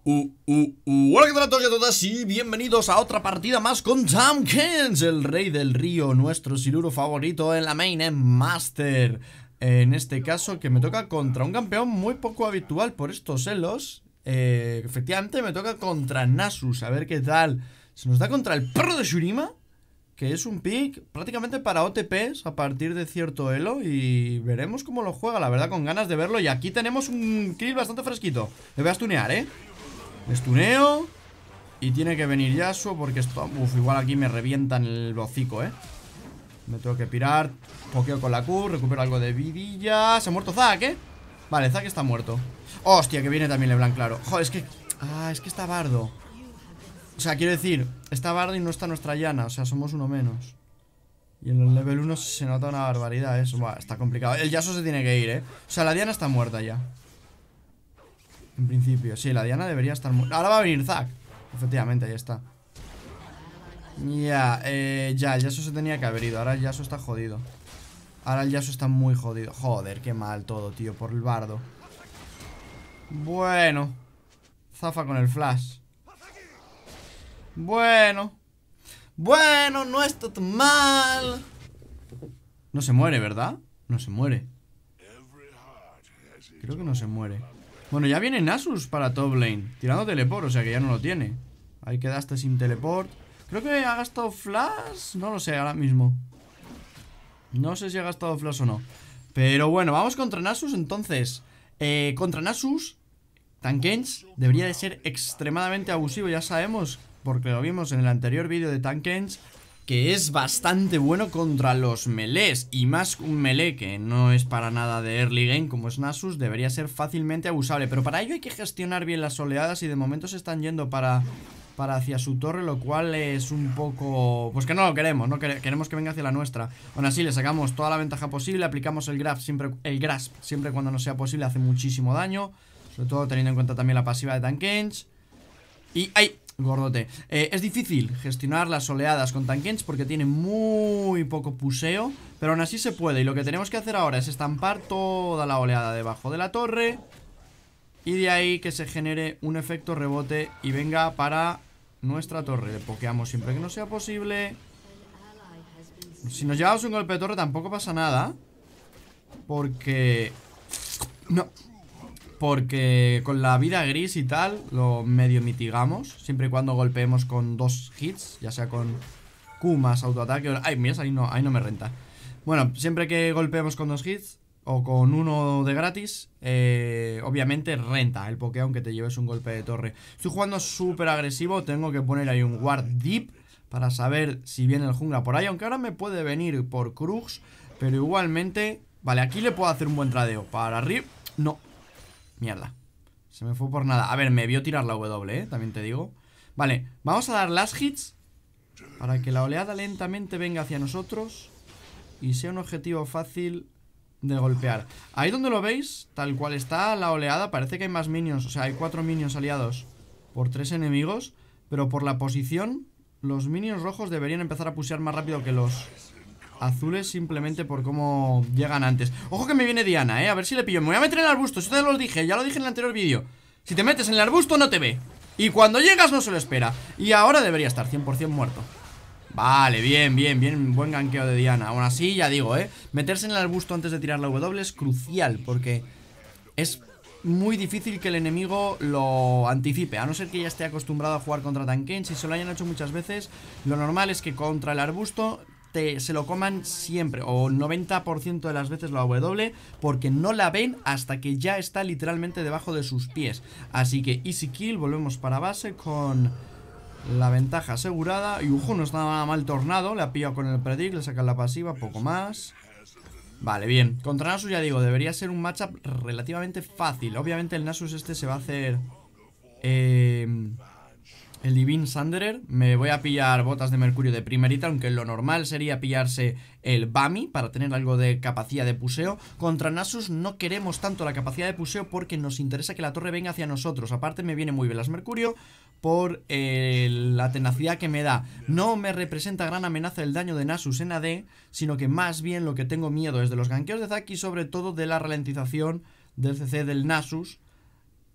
Hola, ¿qué tal a todos y a todas? Y bienvenidos a otra partida más con Tankens, el rey del río, nuestro siluro favorito en la main en Master. En este caso que me toca contra un campeón muy poco habitual por estos elos. Efectivamente me toca contra Nasus, a ver qué tal. Se nos da contra el perro de Shurima, que es un pick prácticamente para OTPs a partir de cierto elo. Y veremos cómo lo juega, la verdad, con ganas de verlo. Y aquí tenemos un kill bastante fresquito. Me voy a stunear, estuneo. Y tiene que venir Yasuo porque esto... igual aquí me revientan el hocico, Me tengo que pirar. Pokeo con la Q, recupero algo de vidilla. Se ha muerto Zac, Vale, Zac está muerto. Hostia, que viene también LeBlanc, claro. Joder, es que... es que está Bardo. O sea, quiero decir, está Bardo y no está nuestra llana. O sea, somos uno menos. Y en el level 1 se nota una barbaridad eso. Buah, está complicado. El Yasuo se tiene que ir, O sea, la Diana está muerta ya. En principio, sí, la Diana debería estar muerta. Ahora va a venir Zac. Efectivamente, ahí está. Ya, el Yasuo se tenía que haber ido. Ahora el Yasuo está jodido. Ahora el Yasuo está muy jodido. Joder, qué mal todo, tío, por el bardo. Bueno. Zafa con el flash. Bueno, no está tan mal. No se muere, ¿verdad? No se muere. Creo que no se muere. Bueno, ya viene Nasus para top lane, tirando teleport, o sea que ya no lo tiene. Ahí quedaste sin teleport. Creo que ha gastado flash. No lo sé ahora mismo. No sé si ha gastado flash o no. Pero bueno, vamos contra Nasus entonces. Contra Nasus, Tankens debería de ser extremadamente abusivo, ya sabemos, porque lo vimos en el anterior vídeo de Tankens, que es bastante bueno contra los melees. Y más un melee que no es para nada de early game como es Nasus, debería ser fácilmente abusable. Pero para ello hay que gestionar bien las oleadas. Y de momento se están yendo para hacia su torre, lo cual es un poco... pues que no lo queremos, no queremos que venga hacia la nuestra. Aún así le sacamos toda la ventaja posible. Aplicamos el grasp siempre cuando no sea posible. Hace muchísimo daño, sobre todo teniendo en cuenta también la pasiva de Tankens. Y... ¡ay! Gordote. Es difícil gestionar las oleadas con Tankens porque tiene muy poco puseo, pero aún así se puede. Y lo que tenemos que hacer ahora es estampar toda la oleada debajo de la torre, y de ahí que se genere un efecto rebote y venga para nuestra torre. Le pokeamos siempre que no sea posible. Si nos llevamos un golpe de torre tampoco pasa nada, porque... porque con la vida gris y tal lo medio mitigamos, siempre y cuando golpeemos con 2 hits, ya sea con Q más autoataque. Ay, mira, ahí no me renta. Bueno, siempre que golpeemos con 2 hits o con uno de gratis, obviamente renta el pokeo aunque te lleves un golpe de torre. Estoy jugando súper agresivo, tengo que poner ahí un ward deep para saber si viene el jungla por ahí, aunque ahora me puede venir por Krugs, pero igualmente... Vale, aquí le puedo hacer un buen tradeo. Para arriba... no. Mierda, se me fue por nada. A ver, me vio tirar la W, también te digo. Vale, vamos a dar las hits para que la oleada lentamente venga hacia nosotros y sea un objetivo fácil de golpear. Ahí donde lo veis, tal cual está la oleada, parece que hay más minions. O sea, hay 4 minions aliados por 3 enemigos, pero por la posición los minions rojos deberían empezar a pushear más rápido que los azules, simplemente por cómo llegan antes. Ojo que me viene Diana, a ver si le pillo. Me voy a meter en el arbusto, eso te lo dije, ya lo dije en el anterior vídeo. Si te metes en el arbusto no te ve, y cuando llegas no se lo espera. Y ahora debería estar 100% muerto. Vale, bien, buen ganqueo de Diana. Aún así, ya digo, meterse en el arbusto antes de tirar la W es crucial, porque es muy difícil que el enemigo lo anticipe, a no ser que ya esté acostumbrado a jugar contra Tankens. Si se lo hayan hecho muchas veces, lo normal es que contra el arbusto se lo coman siempre, o 90% de las veces la W, porque no la ven hasta que ya está literalmente debajo de sus pies. Así que easy kill, volvemos para base con la ventaja asegurada. Y no está nada mal Tornado, le ha pillado con el predict, le sacan la pasiva, poco más. Vale, bien, contra Nasus ya digo, debería ser un matchup relativamente fácil. Obviamente el Nasus este se va a hacer el Divine Sunderer. Me voy a pillar botas de mercurio de primerita, aunque lo normal sería pillarse el Bami para tener algo de capacidad de puseo. Contra Nasus no queremos tanto la capacidad de puseo porque nos interesa que la torre venga hacia nosotros. Aparte me viene muy bien las mercurio por la tenacidad que me da. No me representa gran amenaza el daño de Nasus en AD, sino que más bien lo que tengo miedo es de los gankeos de Zac y sobre todo de la ralentización del CC del Nasus,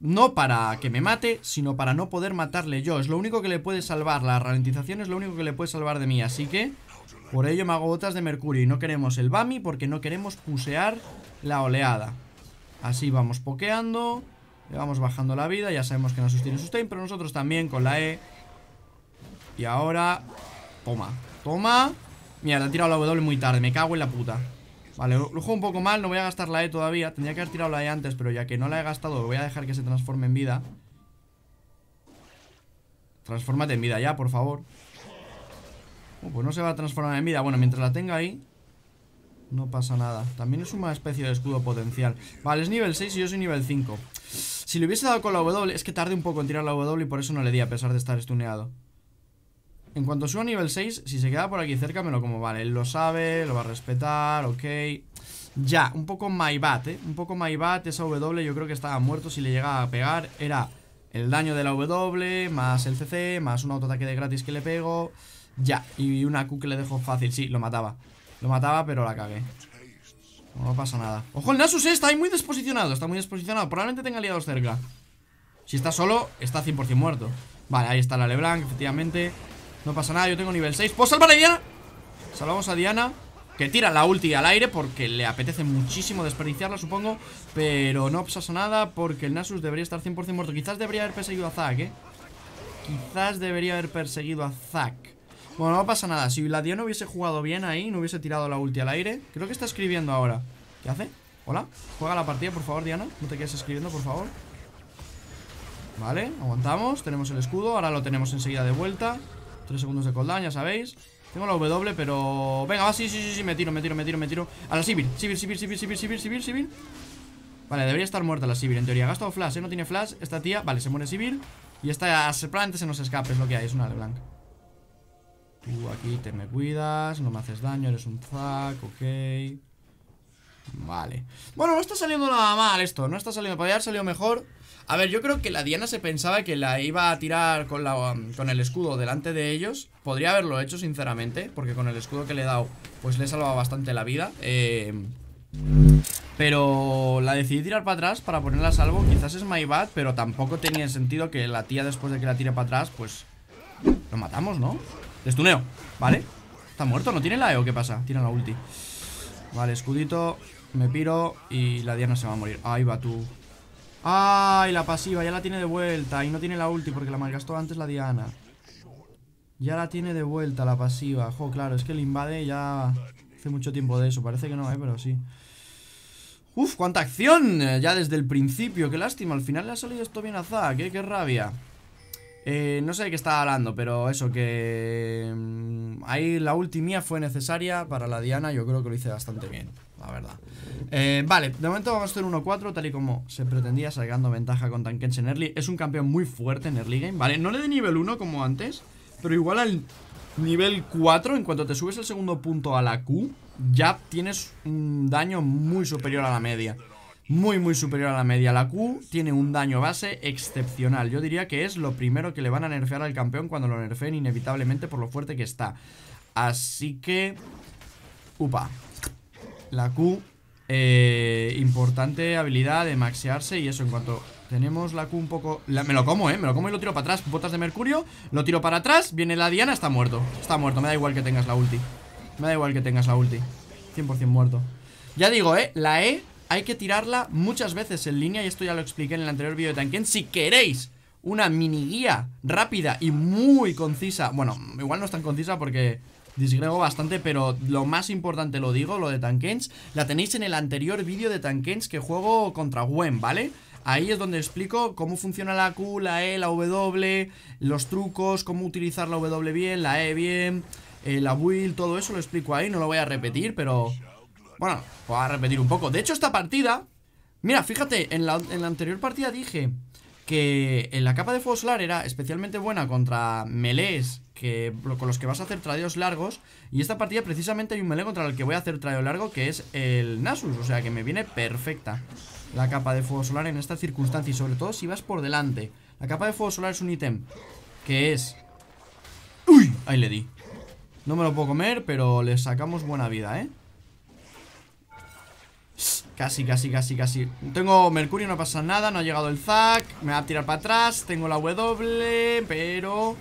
No para que me mate, sino para no poder matarle yo. Es lo único que le puede salvar. La ralentización es lo único que le puede salvar de mí. Así que por ello me hago botas de mercurio. Y no queremos el Bami porque no queremos pusear la oleada. Así vamos pokeando. Le vamos bajando la vida. Ya sabemos que Nasus tiene sustain, pero nosotros también con la E. Y ahora... Toma, toma. Mira, le han tirado la W muy tarde. Me cago en la puta. Vale, lo juego un poco mal, no voy a gastar la E todavía. Tendría que haber tirado la E antes, pero ya que no la he gastado, voy a dejar que se transforme en vida. Transfórmate en vida ya, por favor. Pues no se va a transformar en vida. Bueno, mientras la tenga ahí, no pasa nada. También es una especie de escudo potencial. Vale, es nivel 6 y yo soy nivel 5. Si le hubiese dado con la W, es que tardé un poco en tirar la W y por eso no le di, a pesar de estar stuneado. En cuanto suba a nivel 6, si se queda por aquí cerca me lo como. Vale, él lo sabe, lo va a respetar, ok. Ya, un poco my bad, un poco my bad. Esa W yo creo que estaba muerto si le llegaba a pegar. Era el daño de la W, más el CC, más un autoataque de gratis que le pego. Ya, y una Q que le dejo fácil. Sí, lo mataba. Lo mataba, pero la cagué. No pasa nada. ¡Ojo, el Nasus está ahí muy desposicionado! Está muy desposicionado, probablemente tenga aliados cerca. Si está solo, está 100% muerto. Vale, ahí está la LeBlanc, efectivamente. No pasa nada, yo tengo nivel 6. ¿Puedo salvar a Diana? Salvamos a Diana, que tira la ulti al aire porque le apetece muchísimo desperdiciarla, supongo. Pero no pasa nada porque el Nasus debería estar 100% muerto. Quizás debería haber perseguido a Zack, Quizás debería haber perseguido a Zack. Bueno, no pasa nada. Si la Diana hubiese jugado bien ahí, no hubiese tirado la ulti al aire. Creo que está escribiendo ahora. ¿Qué hace? Hola, juega la partida, por favor, Diana. No te quedes escribiendo, por favor. Vale, aguantamos, tenemos el escudo. Ahora lo tenemos enseguida de vuelta. 3 segundos de cooldown, ya sabéis. Tengo la W, pero... Venga, va, sí, me tiro. A la Sivir. Vale, debería estar muerta la Sivir, en teoría. Ha gastado flash, no tiene flash. Esta tía, vale, se muere Sivir. Y esta probablemente se nos escape, es lo que hay, es una LeBlanc. Tú aquí te me cuidas, no me haces daño, eres un Zack, ok. Vale. Bueno, no está saliendo nada mal esto. No está saliendo, podría haber salido mejor. A ver, yo creo que la Diana se pensaba que la iba a tirar con el escudo delante de ellos. Podría haberlo hecho, sinceramente, porque con el escudo que le he dado, pues le he salvado bastante la vida. Pero la decidí tirar para atrás para ponerla a salvo. Quizás es my bad, pero tampoco tenía sentido que la tía, después de que la tire para atrás, pues lo matamos, ¿no? Destuneo, ¿vale? ¿Está muerto? ¿No tiene la E o qué pasa? Tira la ulti. Vale, escudito, me piro y la Diana se va a morir. Ahí va tú. ¡Ay, la pasiva! Ya la tiene de vuelta. Y no tiene la ulti porque la malgastó antes la Diana. Ya la tiene de vuelta la pasiva. Jo, claro, es que el invade ya hace mucho tiempo de eso. Parece que no, pero sí. Uf, cuánta acción. Ya desde el principio, qué lástima. Al final le ha salido esto bien a Zack, qué rabia. No sé de qué estaba hablando, pero eso, que ahí la ulti mía fue necesaria para la Diana. Yo creo que lo hice bastante bien, la verdad. Vale, de momento vamos a hacer 1-4, tal y como se pretendía, sacando ventaja con Tankens en early. Es un campeón muy fuerte en early game, ¿vale? No le de nivel 1 como antes, pero igual al nivel 4, en cuanto te subes el segundo punto a la Q, ya tienes un daño muy superior a la media. Muy superior a la media. La Q tiene un daño base excepcional. Yo diría que es lo primero que le van a nerfear al campeón cuando lo nerfeen, inevitablemente, por lo fuerte que está. Así que... Upa. La Q, importante habilidad de maxearse. Y eso, en cuanto tenemos la Q un poco... me lo como, me lo como y lo tiro para atrás. Botas de mercurio, lo tiro para atrás. Viene la Diana, está muerto. Está muerto, me da igual que tengas la ulti. Me da igual que tengas la ulti. 100% muerto. Ya digo, la E hay que tirarla muchas veces en línea. Y esto ya lo expliqué en el anterior vídeo de Tanken. Si queréis una mini guía rápida y muy concisa. Bueno, igual no es tan concisa porque disgrego bastante, pero lo más importante lo digo, lo de Tankens, la tenéis en el anterior vídeo de Tankens que juego contra Gwen, ¿vale? Ahí es donde explico cómo funciona la Q, la E, la W, los trucos, cómo utilizar la W bien, la E bien, la build, todo eso lo explico ahí, no lo voy a repetir, pero... Bueno, voy a repetir un poco. De hecho, esta partida... Mira, fíjate, en la anterior partida dije que en la capa de fuego solar era especialmente buena contra melees con los que vas a hacer tradeos largos. Y esta partida precisamente hay un melee contra el que voy a hacer tradeo largo, que es el Nasus. O sea que me viene perfecta la capa de fuego solar en esta circunstancia. Y sobre todo si vas por delante. La capa de fuego solar es un ítem que es... ¡Uy! Ahí le di. No me lo puedo comer, pero le sacamos buena vida, Casi, casi, casi, casi. Tengo Mercurio, no pasa nada. No ha llegado el Zac. Me va a tirar para atrás. Tengo la W, pero...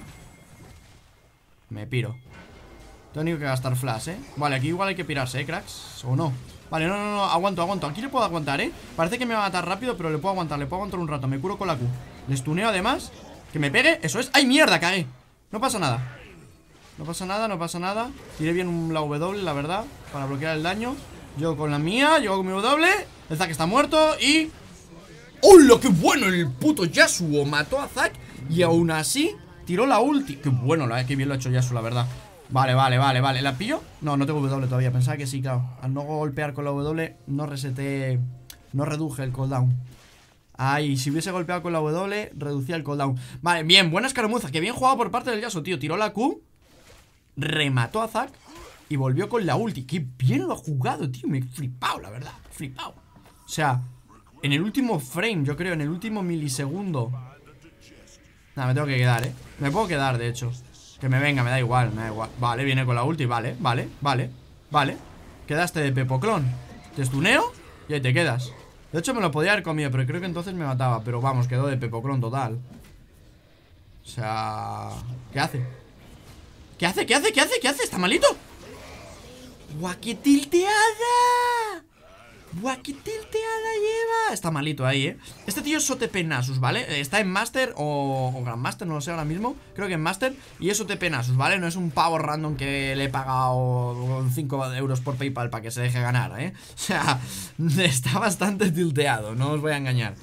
me piro. Tengo que gastar flash, Vale, aquí igual hay que pirarse, cracks. O no. Vale, no, no, no, aguanto, aguanto. Aquí le puedo aguantar, Parece que me va a matar rápido, pero le puedo aguantar un rato. Me curo con la Q. Le stuneo además. Que me pegue, eso es. ¡Ay, mierda! Cagué. No pasa nada. No pasa nada, no pasa nada. Tiré bien la W, la verdad, para bloquear el daño. Yo con la mía, yo con mi W. El Zac está muerto y... ¡hola, qué bueno! El puto Yasuo mató a Zac y aún así tiró la ulti. Qué bueno, qué bien lo ha hecho Yasuo, la verdad. Vale, vale, vale, vale. ¿La pillo? No, no tengo W todavía. Pensaba que sí, claro. Al no golpear con la W, no reseté. No reduje el cooldown. Ay, si hubiese golpeado con la W, reducía el cooldown. Vale, bien, buena escaramuza. Que bien jugado por parte del Yasuo, tío. Tiró la Q, remató a Zac y volvió con la ulti. Qué bien lo ha jugado, tío. Me he flipado, la verdad. Flipado. O sea, en el último frame, yo creo, en el último milisegundo. Nada, me tengo que quedar, Me puedo quedar, de hecho. Que me venga, me da igual, me da igual. Vale, viene con la ulti, vale, vale, vale. Vale, quedaste de pepoclón. Te stuneo y ahí te quedas. De hecho me lo podía haber comido, pero creo que entonces me mataba. Pero vamos, quedó de pepoclón total. O sea... ¿qué hace? ¿Qué hace? ¿Qué hace? ¿Qué hace? ¿Qué hace? ¿Está malito? ¡Guau, qué tilteada! ¡Buah, qué tilteada lleva! Está malito ahí, Este tío es OTP Nasus, ¿vale? Está en Master o Grandmaster, no lo sé ahora mismo. Creo que en Master. Y es OTP Nasus, ¿vale? No es un pavo random que le he pagado 5 euros por PayPal para que se deje ganar, O sea, está bastante tilteado, no os voy a engañar.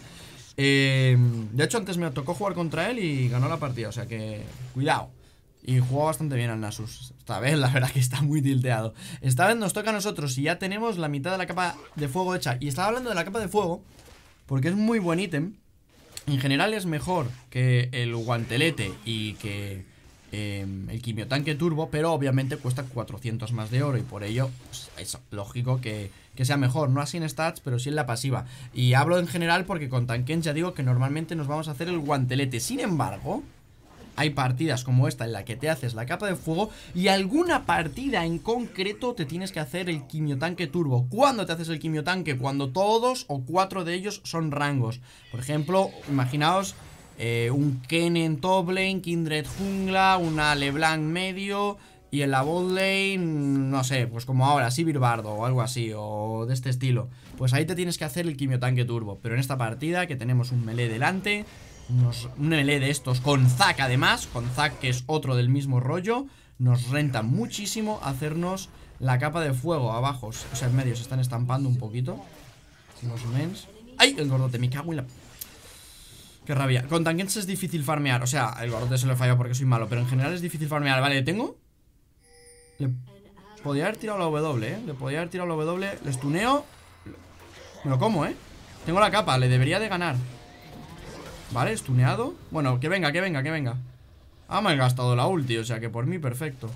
De hecho, antes me tocó jugar contra él y ganó la partida, o sea que... cuidado. Y jugó bastante bien al Nasus. Esta vez la verdad que está muy tilteado. Esta vez nos toca a nosotros y ya tenemos la mitad de la capa de fuego hecha. Y estaba hablando de la capa de fuego porque es muy buen ítem. En general es mejor que el guantelete y que el quimiotanque turbo, pero obviamente cuesta 400 más de oro. Y por ello pues, es lógico que sea mejor. No así en stats, pero sí en la pasiva. Y hablo en general porque con Tankens ya digo que normalmente nos vamos a hacer el guantelete. Sin embargo... hay partidas como esta en la que te haces la capa de fuego y alguna partida en concreto te tienes que hacer el quimiotanque turbo. ¿Cuándo te haces el quimiotanque? Cuando todos o 4 de ellos son rangos. Por ejemplo, imaginaos un Kennen top lane, Kindred jungla, una LeBlanc medio y en la bot lane, no sé, pues como ahora, Sivir Bardo o algo así, o de este estilo. Pues ahí te tienes que hacer el quimiotanque turbo. Pero en esta partida que tenemos un melee delante... un melee de estos con Zac además. Con Zac que es otro del mismo rollo. Nos renta muchísimo hacernos la capa de fuego abajo. O sea, en medio se están estampando un poquito los mens. ¡Ay! El gordote, me cago en la... qué rabia. Con Tankens es difícil farmear. O sea, el gordote se lo he fallado porque soy malo, pero en general es difícil farmear. Vale, ¿le tengo? Le podía haber tirado la W, Le podía haber tirado la W. Le stuneo. Me lo como, Tengo la capa, le debería de ganar. Vale, stuneado. Bueno, que venga, que venga, que venga. Ha malgastado la ulti, o sea que por mí perfecto.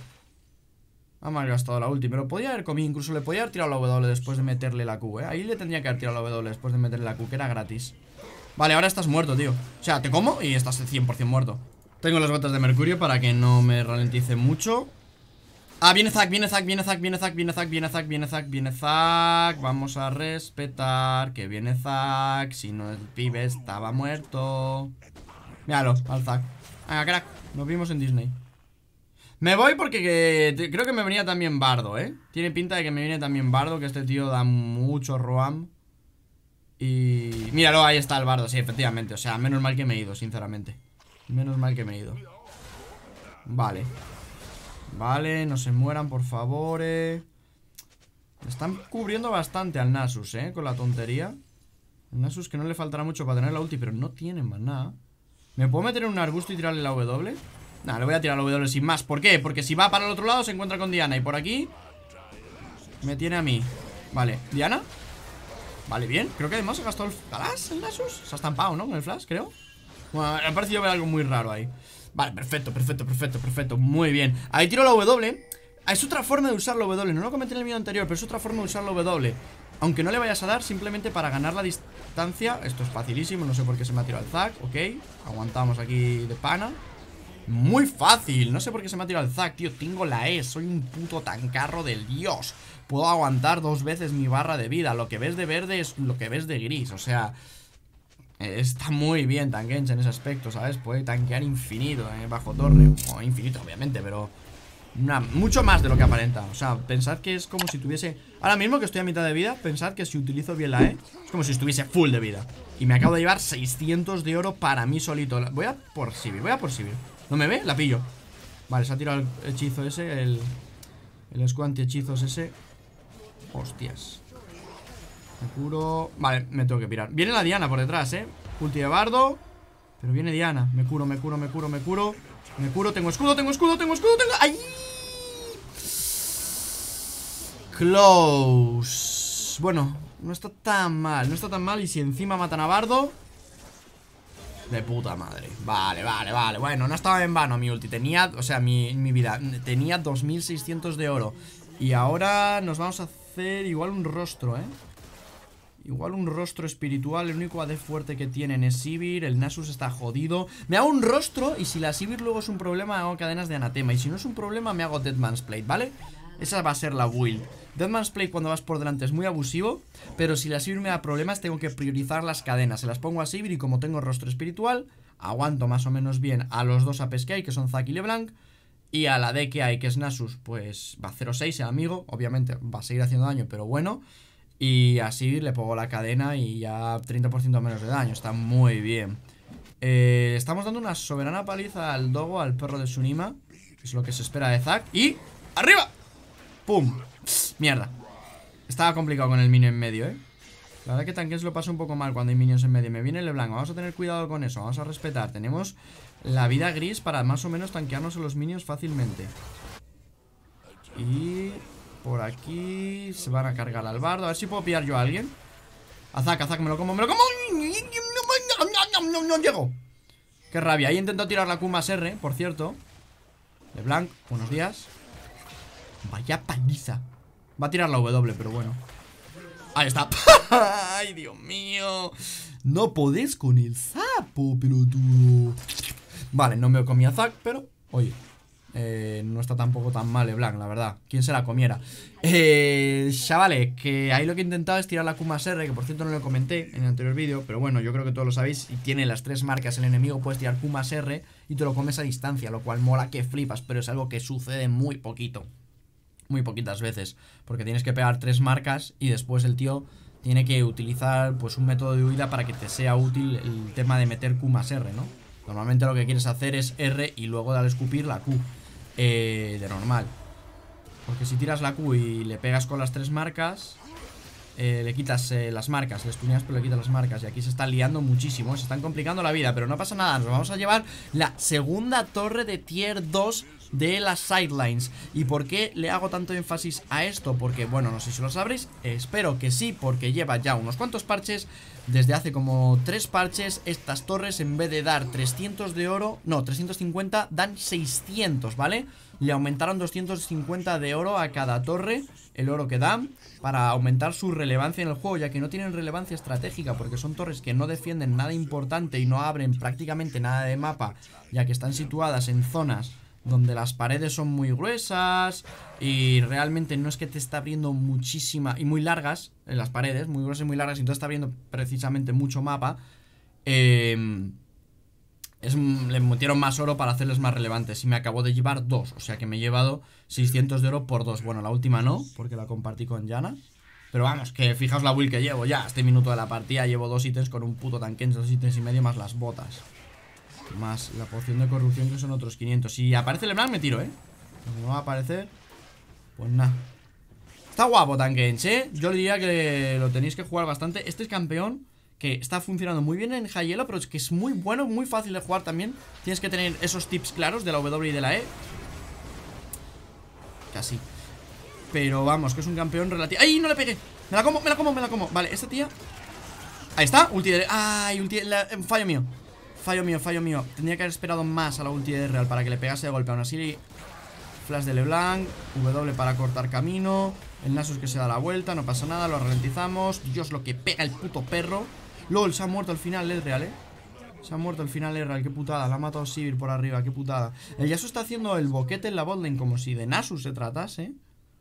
Ha malgastado la ulti, pero podía haber comido. Incluso le podía haber tirado la W después de meterle la Q, Ahí le tendría que haber tirado la W después de meterle la Q, que era gratis. Vale, ahora estás muerto, tío. O sea, te como y estás 100% muerto. Tengo las botas de mercurio para que no me ralentice mucho. Ah, viene Zac, viene Zac, viene Zac, viene Zac, viene Zac, viene Zac, viene Zac, viene Zac. Vamos a respetar que viene Zac. Si no, el pibe estaba muerto. Míralo, al Zac. Venga, crack, nos vimos en Disney. Me voy porque creo que me venía también Bardo, Tiene pinta de que me viene también Bardo, que este tío da mucho roam. Y... míralo, ahí está el Bardo, sí, efectivamente. O sea, menos mal que me he ido, sinceramente. Menos mal que me he ido. Vale. Vale, no se mueran, por favor, Están cubriendo bastante al Nasus, con la tontería. El Nasus que no le faltará mucho para tener la ulti, pero no tiene más nada. ¿Me puedo meter en un arbusto y tirarle la W? Nah, le voy a tirar la W sin más. ¿Por qué? Porque si va para el otro lado se encuentra con Diana. Y por aquí me tiene a mí. Vale, ¿Diana? Vale, bien. Creo que además ha gastado el flash, el Nasus. Se ha estampado, ¿no? Con el flash, creo. Bueno, me ha parecido ver algo muy raro ahí. Vale, perfecto, perfecto, perfecto, perfecto. Muy bien. Ahí tiro la W. Es otra forma de usar la W. No lo comenté en el vídeo anterior, pero es otra forma de usar la W. Aunque no le vayas a dar, simplemente para ganar la distancia. Esto es facilísimo, no sé por qué se me ha tirado el Zac. Ok, aguantamos aquí de pana. Muy fácil. No sé por qué se me ha tirado el Zac, tío. Tengo la E. Soy un puto tancarro del dios. Puedo aguantar 2 veces mi barra de vida. Lo que ves de verde es lo que ves de gris. O sea, está muy bien Tankench en ese aspecto, ¿sabes? Puede tanquear infinito bajo torre. O infinito, obviamente, pero mucho más de lo que aparenta. O sea, pensad que es como si tuviese... Ahora mismo que estoy a mitad de vida, pensad que si utilizo bien la E, es como si estuviese full de vida. Y me acabo de llevar 600 de oro para mí solito. Voy a por Sivir, voy a por Sivir. ¿No me ve? La pillo. Vale, se ha tirado el hechizo ese, el escudo anti-hechizos ese. Hostias. Me curo. Vale, me tengo que pirar. Viene la Diana por detrás, ulti de bardo. Pero viene Diana. Me curo, me curo, me curo, me curo. Me curo, tengo escudo, tengo escudo, tengo escudo, tengo... ¡Ay! Close. Bueno, no está tan mal. No está tan mal. Y si encima matan a Bardo, de puta madre. Vale, vale, vale. Bueno, no estaba en vano mi ulti. Tenía, o sea, mi vida. Tenía 2600 de oro. Y ahora nos vamos a hacer igual un rostro, igual un rostro espiritual. El único AD fuerte que tienen es Sivir. El Nasus está jodido. Me hago un rostro y si la Sivir luego es un problema, hago cadenas de anatema. Y si no es un problema, me hago Deadman's Plate, ¿vale? Esa va a ser la build. Deadman's Plate cuando vas por delante es muy abusivo, pero si la Sivir me da problemas tengo que priorizar las cadenas. Se las pongo a Sivir y como tengo rostro espiritual, aguanto más o menos bien a los dos APs que hay, que son Zac y LeBlanc. Y a la D que hay, que es Nasus, pues va a 0-6 el amigo. Obviamente va a seguir haciendo daño, pero bueno. Y así le pongo la cadena y ya 30% menos de daño. Está muy bien. Estamos dando una soberana paliza al Dogo, al perro de Sunima, que es lo que se espera de Zac. ¡Y arriba! ¡Pum! Mierda. Estaba complicado con el minion en medio, La verdad que Tankench lo pasa un poco mal cuando hay minions en medio. Me viene LeBlanc, vamos a tener cuidado con eso. Vamos a respetar, tenemos la vida gris para más o menos tanquearnos a los minions fácilmente. Y por aquí se van a cargar al bardo. A ver si puedo pillar yo a alguien. A Zac, me lo como, me lo como. No llego. Qué rabia, ahí he intentado tirar la Q más R, por cierto. LeBlanc, buenos días. Vaya paliza. Va a tirar la W, pero bueno. Ahí está. Ay, Dios mío. No podés con el sapo, pelotudo. Vale, no me comí a Zac, pero oye, no está tampoco tan mal LeBlanc, la verdad. ¿Quién se la comiera? Chavales, que ahí lo que he intentado es tirar la Q más R, que por cierto no lo comenté en el anterior vídeo, pero bueno, yo creo que todos lo sabéis. Si tiene las 3 marcas el enemigo, puedes tirar Q más R y te lo comes a distancia, lo cual mola que flipas, pero es algo que sucede muy poquito. Muy poquitas veces, porque tienes que pegar 3 marcas y después el tío tiene que utilizar pues un método de huida para que te sea útil el tema de meter Q más R, ¿no? Normalmente lo que quieres hacer es R y luego dar a escupir la Q de normal. Porque si tiras la Q y le pegas con las 3 marcas, le quitas las marcas, le stuneas pero le quitas las marcas. Y aquí se está liando muchísimo, se están complicando la vida, pero no pasa nada, nos vamos a llevar la segunda torre de tier 2 de las sidelines. ¿Y por qué le hago tanto énfasis a esto? Porque, bueno, no sé si lo sabréis, espero que sí, porque lleva ya unos cuantos parches. Desde hace como 3 parches, estas torres en vez de dar 300 de oro, no, 350, dan 600, ¿vale? Le aumentaron 250 de oro a cada torre, el oro que dan, para aumentar su relevancia en el juego, ya que no tienen relevancia estratégica, porque son torres que no defienden nada importante y no abren prácticamente nada de mapa, ya que están situadas en zonas donde las paredes son muy gruesas y realmente no es que te está abriendo muchísima y muy largas en las paredes, muy gruesas y muy largas, y entonces está abriendo precisamente mucho mapa. Le metieron más oro para hacerles más relevantes y me acabo de llevar 2, o sea que me he llevado 600 de oro por 2. Bueno, la última no, porque la compartí con Yana, pero vamos, que fijaos la build que llevo ya. Este minuto de la partida llevo 2 ítems con un puto Tankench, 2 ítems y medio más las botas, más la poción de corrupción, que son otros 500. Si aparece LeBlanc me tiro, Si no va a aparecer, pues nada. Está guapo Tankench, Yo le diría que lo tenéis que jugar bastante. Este es campeón que está funcionando muy bien en High Elo, pero es que es muy bueno, muy fácil de jugar también. Tienes que tener esos tips claros de la W y de la E. Casi. Pero vamos, que es un campeón relativo. ¡Ay, no le pegué! Me la como, me la como, me la como. Vale, esta tía. Ahí está, ulti de... ¡Ay, ulti de... fallo mío! Fallo mío, fallo mío. Tendría que haber esperado más a la ulti de Real para que le pegase de golpe. Aún así, flash de LeBlanc, W para cortar camino. El Nasus que se da la vuelta, no pasa nada, lo ralentizamos. Dios, lo que pega el puto perro. LOL, se ha muerto al final el Real, Se ha muerto al final Erral, qué putada. La ha matado Sivir por arriba, qué putada. El Yasuo está haciendo el boquete en la botlane como si de Nasus se tratase.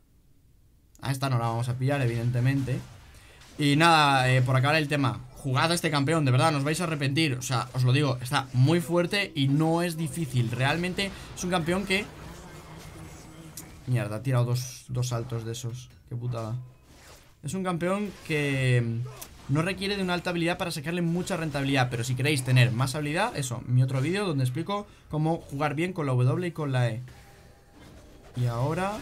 A esta no la vamos a pillar, evidentemente. Y nada, por acabar el tema, jugad a este campeón, de verdad, no os vais a arrepentir. O sea, os lo digo, está muy fuerte y no es difícil. Realmente es un campeón que... Mierda, ha tirado dos saltos de esos. Qué putada. Es un campeón que no requiere de una alta habilidad para sacarle mucha rentabilidad. Pero si queréis tener más habilidad, eso, mi otro vídeo donde explico cómo jugar bien con la W y con la E. Y ahora...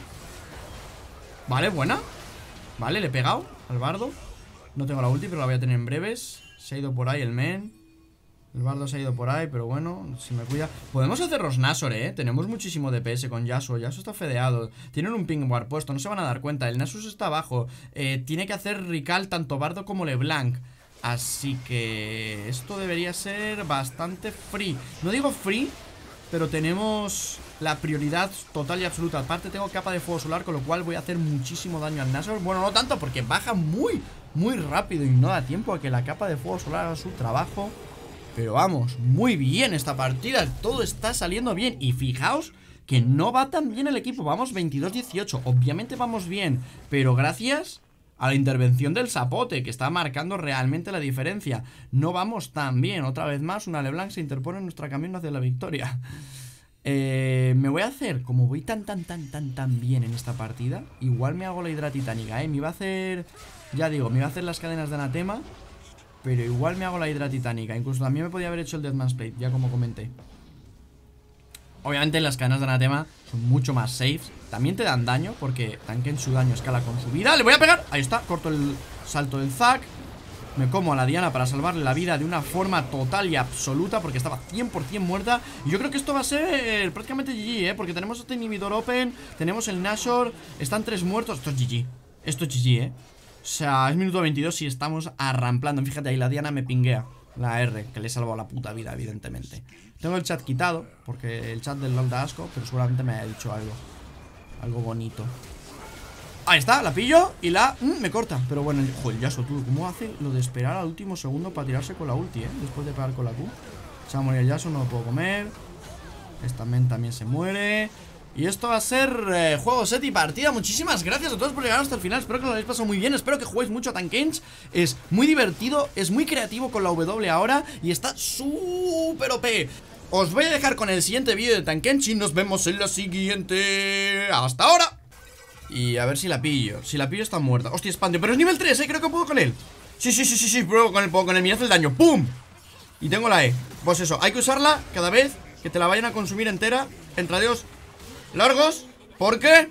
Vale, buena. Vale, le he pegado al bardo. No tengo la ulti, pero la voy a tener en breves. Se ha ido por ahí el men. El bardo se ha ido por ahí, pero bueno, si me cuida. Podemos hacer Rosnasor, tenemos muchísimo DPS con Yasuo. Yasuo está fedeado. Tienen un ping ward puesto, no se van a dar cuenta. El Nasus está abajo. Tiene que hacer Rical tanto bardo como LeBlanc. Así que esto debería ser bastante free. No digo free, pero tenemos la prioridad total y absoluta. Aparte tengo capa de fuego solar, con lo cual voy a hacer muchísimo daño al Nashor. Bueno, no tanto, porque baja muy rápido y no da tiempo a que la capa de fuego solar haga su trabajo. Pero vamos, muy bien esta partida. Todo está saliendo bien. Y fijaos que no va tan bien el equipo. Vamos 22-18, obviamente vamos bien, pero gracias a la intervención del Zapote, que está marcando realmente la diferencia. No vamos tan bien. Otra vez más, una LeBlanc se interpone en nuestro camino hacia la victoria. Me voy a hacer, como voy tan bien en esta partida, igual me hago la hidra titánica, me iba a hacer, ya digo, me iba a hacer las cadenas de anatema, pero igual me hago la hidra titánica. Incluso también me podía haber hecho el Deathman's Plate, ya como comenté. Obviamente las cadenas de anatema son mucho más safe. También te dan daño, porque tanquen su daño escala con su vida. ¡Le voy a pegar! Ahí está, corto el salto del Zac. Me como a la Diana para salvarle la vida de una forma total y absoluta, porque estaba 100% muerta. Y yo creo que esto va a ser prácticamente GG, porque tenemos este inhibidor open, tenemos el Nashor, están 3 muertos. Esto es GG, esto es GG, O sea, es minuto 22 y estamos arramplando. Fíjate, ahí la Diana me pinguea la R, que le he salvado la puta vida, evidentemente. Tengo el chat quitado, porque el chat del LOL da asco, pero seguramente me haya dicho algo bonito. Ahí está, la pillo y la... me corta, pero bueno, joder, Yasuo, tú, ¿cómo hace lo de esperar al último segundo para tirarse con la ulti, después de pegar con la Q? Se va a morir el Yasuo, no lo puedo comer. Esta men también se muere. Y esto va a ser juego, set y partida. Muchísimas gracias a todos por llegar hasta el final. Espero que lo hayáis pasado muy bien. Espero que juguéis mucho a Tankens. Es muy divertido, es muy creativo con la W ahora. Y está súper OP. Os voy a dejar con el siguiente vídeo de Tankens y nos vemos en la siguiente. ¡Hasta ahora! Y a ver si la pillo. Si la pillo está muerta. Hostia, Expandio, pero es nivel 3, creo que puedo con él. Sí, pruebo con él, mirad el daño. ¡Pum! Y tengo la E. Pues eso, hay que usarla cada vez que te la vayan a consumir entera. Entre adiós largos, porque...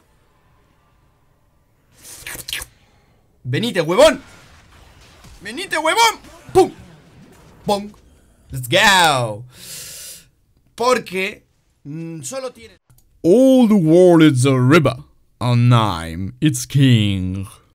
¡Venite, huevón! ¡Venite, huevón! ¡Pum! ¡Pum! ¡Let's go! Porque... solo tiene... All the world is a river, and I'm its king.